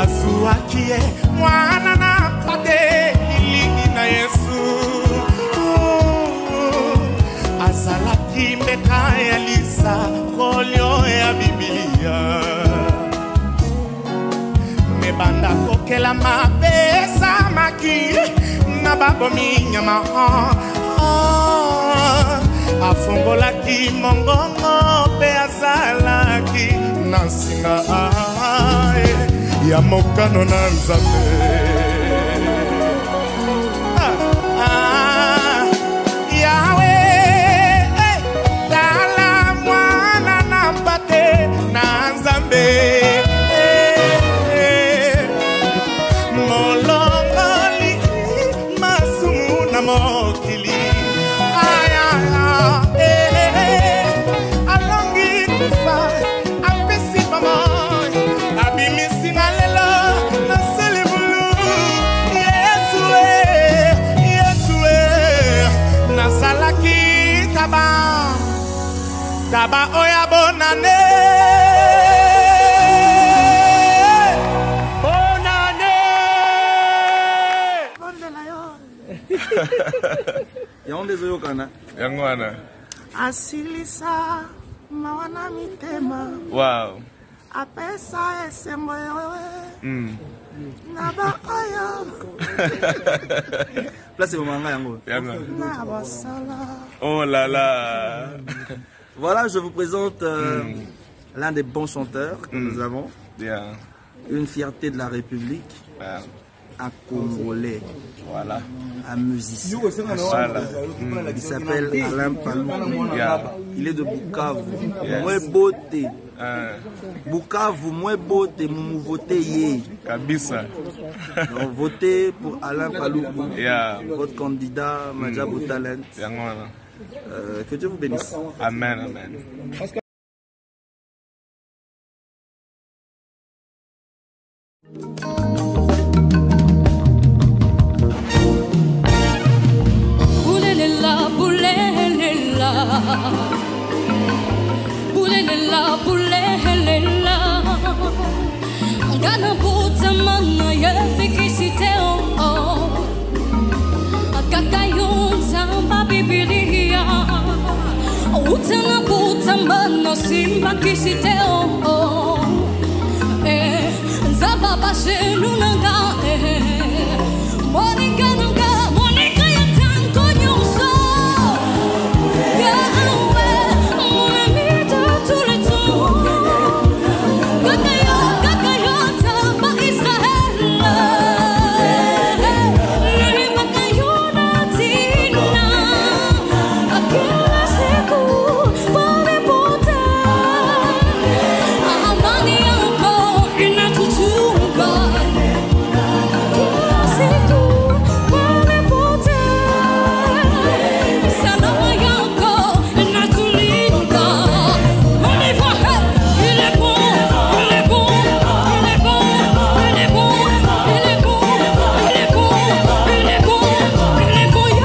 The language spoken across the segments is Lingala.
Bazuakie mwana na pate ilingi na Yesu azalaki mbeka ya lisa kolio ya Biblia mebanda kokela mapesa maki na babomi nyama afongolaki mongongo pe azalaki na singa ya mokano na Nzambe Yahweh tala mwana na mpate na Nzambe molongoli masumu na mokili alongi kufa apesi pamoy abimisi na lelo na selibulu Yesue nasalaki taba oya bonane Yaonde zoyo kana Yangwana asilisa mawana mitema wow apesa esembo yowe naba oyo place manga yango na basala oh là là. Voilà, je vous présente l'un des bons chanteurs que nous avons. Bien. Une fierté de la République. Wow. Un Congolais. Voilà. Un musicien. Voilà. Il s'appelle Alain Palou. Yeah. Il est de Bukavu. Yes. Moi beauté. Bukavu, moi beauté, mon voté yé. Kabisa. Donc votez pour Alain Palou. Yeah. Votre candidat, Majabou Talent. Yangwana. Que Dieu vous bénisse. Amen, amen. Boulela, boulela, boulela, boulela. Gana puta mana ya fikisite oh. Kakayun samba bibilia. Utana puta mana simba kisite oh. Zaba bashenu nanga Monica nanga Monica ya tanko nyuso Yahweh mon ami de tous les temps Kakayo tamba Israël Luri makayo natina Akila siku pone puta Amani yako inatuchunga Kila siku pone puta Salama yako inatulinda On y va, il est bon, il est bon, il est bon, il est bon, il est bon, il est bon, il est bon, il est bon,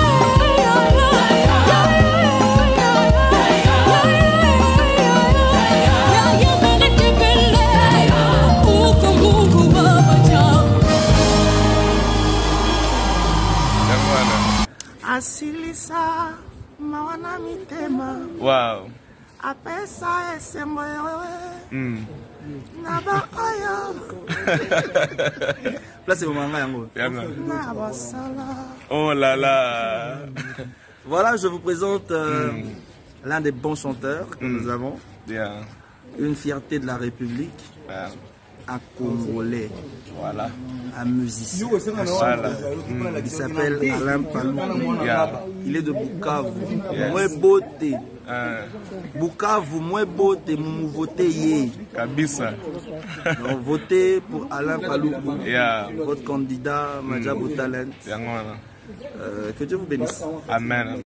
Yangwana. asilisa mawana mitema Wow. apesa esembo yowe naba oyo Place manga yango. na basala Oh là là. Voilà, je vous présente l'un des bons chanteurs que nous avons. Bien. Une fierté de la République. Wow. Un Congolais. Voilà. Un musicien. Voilà. Il s'appelle Alain Palou. Yeah. Il est de Bukavu. Yes. Moi beauté. Bukavu, moi beauté, mon voté yé. Kabisa. Donc votez pour Alain Palou. Yeah. Votre candidat, Majabou Talent. Yangwana. Que Dieu vous bénisse. Amen.